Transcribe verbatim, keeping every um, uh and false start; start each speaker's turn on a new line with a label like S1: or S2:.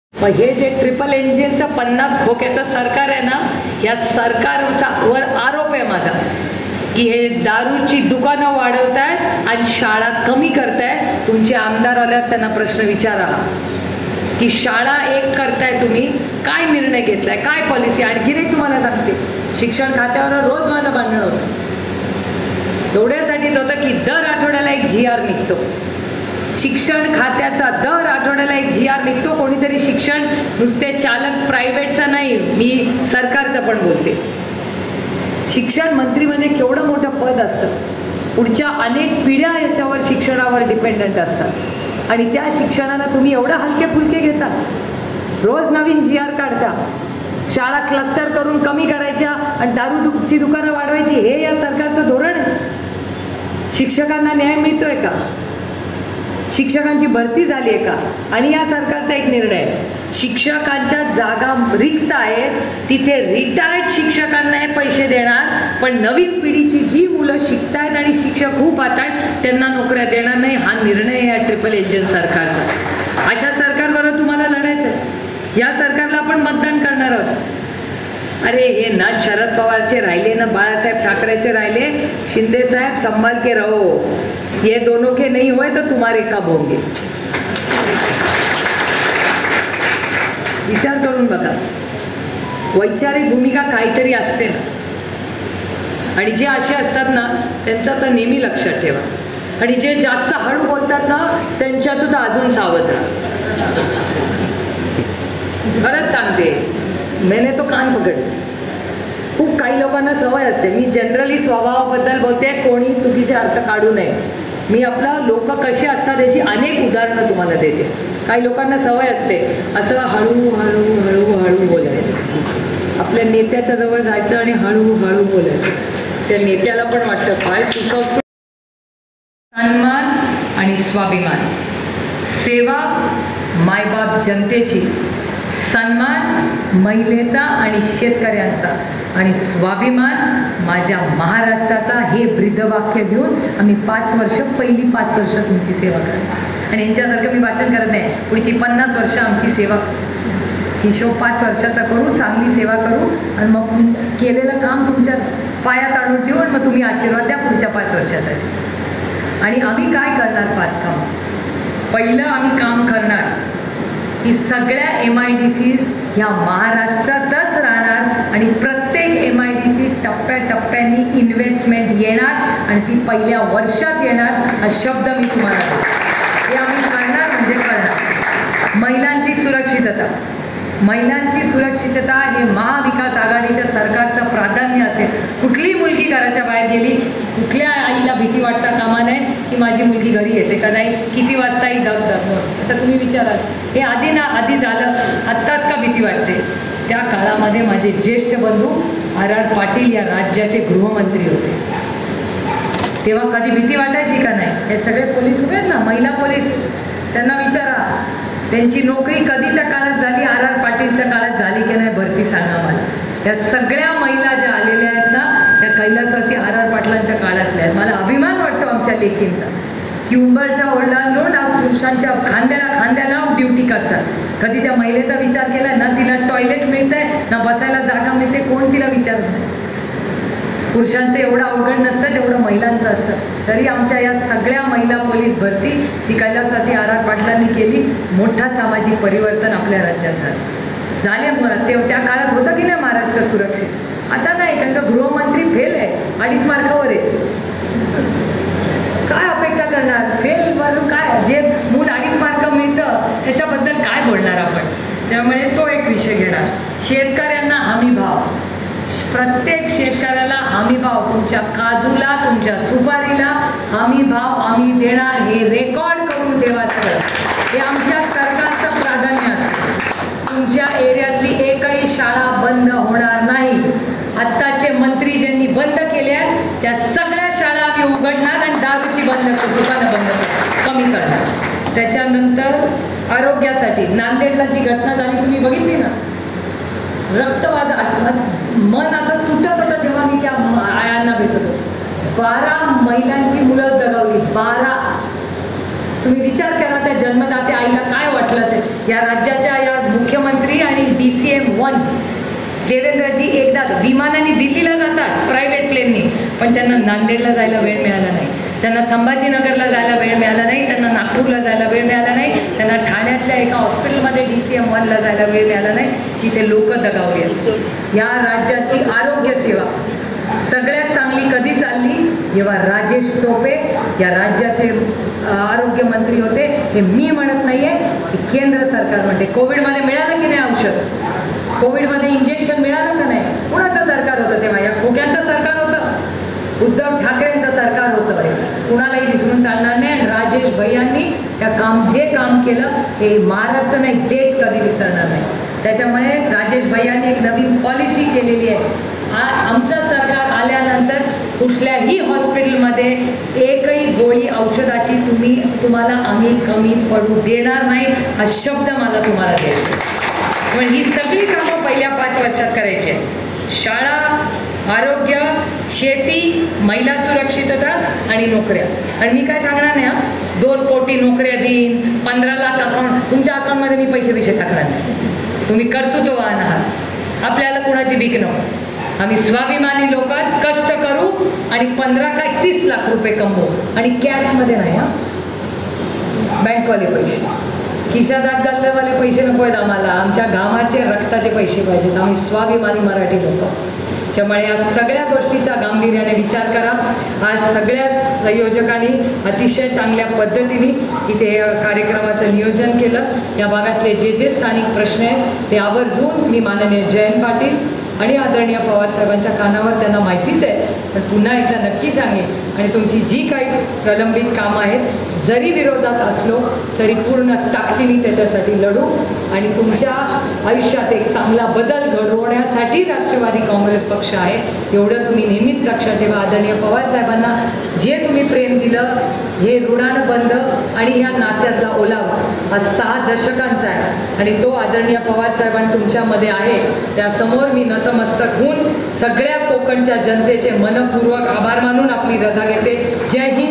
S1: मग हे जे ट्रिपल इंजिनचं पन्नास खोक्याचं सरकार आहे ना, या सरकारचा वर आरोप आहे माझा की हे दारूची दुकानं वाढवतायत आणि शाळा कमी करतायत. तुमचे आमदार आल्यावर त्यांना प्रश्न विचारा की शाळा एक करताय तुम्ही, काय निर्णय घेतलाय, काय पॉलिसी. आणखीनही तुम्हाला सांगते, शिक्षण खात्यावर रोज माझं भांडण होतं. एवढ्यासाठीच होतं की दर आठवड्याला एक जी आर निघतो. शिक्षण खात्याचा दर आठवड्याला एक जी आर निघतो. कोणीतरी शिक्षण नुसते चालक प्रायव्हेटचं नाही, मी सरकारचं पण बोलते. शिक्षण मंत्री म्हणजे केवढं मोठं पद असतं. पुढच्या अनेक पिढ्या याच्यावर शिक्षणावर डिपेंडंट असतात आणि त्या शिक्षणाला तुम्ही एवढं हलके फुलके घेता. रोज नवीन जी आर काढता, शाळा क्लस्टर करून कमी करायच्या आणि दारूची दुकानं वाढवायची. हे या सरकारचं धोरण आहे. शिक्षकांना न्याय मिळतोय का? शिक्षकांची भरती झाली आहे का? आणि या सरकारचा एक निर्णय आहे, शिक्षकांच्या जागा रिक्त आहेत तिथे रिटायर्ड शिक्षकांना हे पैसे देणार, पण नवीन पिढीची जी मुलं शिकतायत आणि शिक्षक खूप आता आहेत त्यांना नोकऱ्या देणार नाही. हा निर्णय या ट्रिपल इंजिन सरकारचा. अशा सरकारबरोबर तुम्हाला लढायचं. या सरकारला आपण मतदान करणार आहोत. अरे हे ना शरद पवारचे राहिले ना बाळासाहेब ठाकरेचे राहिले. शिंदे साहेब संभाल के रहो, ये दोनों के नहीं हुए तो तुम्हारे कब होंगे. विचार करून बघा. वैचारिक भूमिका काहीतरी असते ना, आणि जे असे असतात ना त्यांचं तर नेहमी लक्षात ठेवा. आणि जे जास्त हळू बोलतात ना त्यांच्या सुद्धा अजून सावध राहा. खरंच सांगते, मैंने तो कान पकडले. खूप काही लोकांना सवय असते, मी जनरली स्वभावाबद्दल बोलते, कोणी चुकीचे अर्थ काढू नये. मी आपला लोक कसे असतात याची अनेक उदाहरणं तुम्हाला देते. काही लोकांना सवय असते असं हळू हळू हळू हळू बोलायचं. आपल्या नेत्याच्या जवळ जायचं आणि हळू हळू बोलायचं. त्या नेत्याला पण वाटतं काय सुसंस्कृत. सन्मान आणि स्वाभिमान, सेवा मायबाप जनतेची, सन्मान महिलेचा आणि शेतकऱ्यांचा, आणि स्वाभिमान माझ्या महाराष्ट्राचा. हे ब्रीदवाक्य घेऊन आम्ही पाच वर्ष पहिली पाच वर्ष तुमची सेवा करतो. आणि यांच्यासारखं मी भाषण करत नाही, पुढची पन्नास वर्ष आमची सेवा, हिशोब पाच वर्षाचा करू, चांगली सेवा करू आणि मग केलेलं काम तुमच्या पायात आणून ठेवू आणि मग तुम्ही आशीर्वाद द्या पुढच्या पाच वर्षासाठी. आणि आम्ही काय करणार पाच काम? पहिलं आम्ही काम करणार की सगळ्या एम आय डी सीज ह्या महाराष्ट्रातच राहणार आणि प्रत्येक एम आय डी सी टप्प्याटप्प्याने इन्व्हेस्टमेंट येणार आणि ती पहिल्या वर्षात येणार. हा शब्द मी तुम्हाला हे आम्ही करणार म्हणजे करणार. महिलांची सुरक्षितता, महिलांची सुरक्षितता हे महाविकास आघाडीच्या सरकारचं प्राधान्य असेल. कुठलीही मुलगी घराच्या बाहेर गेली, कुठल्या आईला भीती वाटता कामा नये की माझी मुलगी घरी येते का नाही, किती वाजताही जग जगणार. आता तुम्ही विचाराल हे आधी ना आधी झालं, आत्ताच का भीती वाटते? त्या काळामध्ये माझे ज्येष्ठ बंधू आर आर पाटील या राज्याचे गृहमंत्री होते, तेव्हा कधी भीती वाटायची का नाही? हे सगळे पोलीस उभे आहेत ना, महिला पोलीस, त्यांना विचारा त्यांची नोकरी कधीच्या काळात झाली, आर आर पाटीलच्या काळात झाली की नाही भरती सांगा मला. या सगळ्या महिला ज्या आलेल्या आहेत ना त्या कैलासवासी आर आर पाटलांच्या काळातल्या आहेत. मला अभिमान वाटतो आमच्या लेखींचा की उंबरठा ओलांडून आज पुरुषांच्या खांद्याला खांद्या लावून ड्युटी करतात. कधी त्या महिलेचा विचार केला ना, तिला टॉयलेट मिळत आहे ना बसायला जागा मिळते, कोण तिला विचारत नाही. पुरुषांचं एवढं अवघड नसतं जेवढं महिलांचं असतं. तरी आमच्या या सगळ्या महिला पोलीस भरती जी कैलासवासी आर आर पाटलांनी केली, मोठा सामाजिक परिवर्तन आपल्या राज्यात झालं. झाले मला ते त्या काळात होतं की नाही महाराष्ट्र सुरक्षित? आता नाही, कारण का गृहमंत्री फेल आहे, अडीच मार्कावर आहे. काय अपेक्षा करणार? फेल वरून काय, जे मूल अडीच मार्क मिळतं त्याच्याबद्दल काय बोलणार आपण? त्यामुळे तो एक विषय घेणार. शेतकऱ्यांना हमी भाव, प्रत्येक शेतकऱ्याला हमी भाव, तुमच्या काजूला तुमच्या सुपारीला हमी भाव आम्ही देणार. हे रेकॉर्ड करून ठेवा सगळं. हे आमच्या सरकारचं प्राधान्य असतं. तुमच्या एरियातली एकही शाळा बंद होणार नाही. आत्ताचे मंत्री ज्यांनी बंद केल्या त्या सगळ्या शाळा आम्ही उघडणार आणि दारूची बंद दुकानं बंद कमी करणार. त्याच्यानंतर आरोग्यासाठी नांदेडला जी घटना झाली तुम्ही बघितली ना, रक्तवाद आठवत मन असं तुटत होतं जेव्हा मी त्या आयांना भेटत होतो. बारा महिलांची मुलं दगावली, बारा. तुम्ही विचार करा त्या जन्मदात्या आईला काय वाटलं असेल. या राज्याच्या या देवेंद्रजी एकदा विमानाने दिल्लीला जातात प्रायव्हेट प्लेननी, पण त्यांना नांदेडला जायला वेळ मिळाला नाही, त्यांना संभाजीनगरला जायला वेळ मिळाला नाही, त्यांना नागपूरला जायला वेळ मिळाला नाही, त्यांना ठाण्यातल्या एका हॉस्पिटलमध्ये डी सी एम वनला जायला वेळ मिळाला नाही, जिथे लोक दगावली आहेत. या राज्यातली आरोग्य सेवा सगळ्यात चांगली कधी चालली? जेव्हा राजेश टोपे या राज्याचे आरोग्यमंत्री होते. हे मी म्हणत नाही आहे, केंद्र सरकार म्हणते. कोविडमध्ये मिळालं की नाही औषध? कोविडमध्ये इंजेक्शन मिळालं का नाही? कुणाचं सरकार होतं तेव्हा? या खोक्यांचं सरकार होतं, उद्धव ठाकरेंचं सरकार होतं. कुणालाही विसरून चालणार नाही. आणि राजेश भैयांनी त्या काम जे काम केलं हे महाराष्ट्र नाही देश कधी विसरणार नाही. त्याच्यामुळे राजेश भैयांनी एक नवीन पॉलिसी केलेली आहे. आमचं सरकार आल्यानंतर कुठल्याही हॉस्पिटलमध्ये एकही गोळी औषधाची तुम्ही तुम्हाला आम्ही कमी पडू देणार नाही, हा शब्द मला तुम्हाला द्यायचा. पण ही सगळी कामं पहिल्या पाच वर्षात करायची आहे. शाळा, आरोग्य, शेती, महिला सुरक्षितता आणि नोकऱ्या. आणि मी काय सांगणार नाही, हा दोन कोटी नोकऱ्या देईन, पंधरा लाख अकाउंट तुमच्या अकाउंटमध्ये मी पैसे पैसे टाकणार नाही. तुम्ही कर्तृत्ववान आहात, आपल्याला कुणाची भीक नको. आम्ही स्वाभिमानी लोक कष्ट करू आणि पंधरा काय तीस लाख रुपये कमवू आणि कॅशमध्ये नाही. हा बँकवाले पैसे, खिशात हात घालण्यावाले पैसे नको आहेत आम्हाला. आमच्या घामाचे रक्ताचे पैसे पाहिजेत. आम्ही स्वाभिमानी मराठी लोक. त्यामुळे या सगळ्या गोष्टीचा गांभीर्याने विचार करा. आज सगळ्या संयोजकांनी अतिशय चांगल्या पद्धतीने इथे कार्यक्रमाचं नियोजन केलं. या भागातले जे जे स्थानिक प्रश्न आहेत ते आवर्जून मी माननीय जयंत पाटील आणि आदरणीय पवार साहेबांच्या कानावर, त्यांना माहितीच आहे पण पुन्हा एकदा नक्की सांगेन. आणि तुमची जी काही प्रलंबित कामं आहेत, जरी विरोधात असलो तरी पूर्ण ताकदीने त्याच्यासाठी लढू आणि तुमच्या आयुष्यात एक चांगला बदल घडवण्यासाठी राष्ट्रवादी काँग्रेस पक्ष आहे, एवढं तुम्ही नेहमीच लक्षात ठेवा. आदरणीय पवार साहेबांना जे तुम्ही प्रेम दिलं हे ऋणानं बंद आणि ह्या नात्यातला ओलावा हा सहा दशकांचा आहे आणि तो आदरणीय पवार साहेबांनी तुमच्यामध्ये आहे. त्यासमोर मी नतमस्तक होऊन सगळ्या कोकणच्या जनतेचे मनपूर्वक आभार मानून आपली रजा घेते. जय हिंद.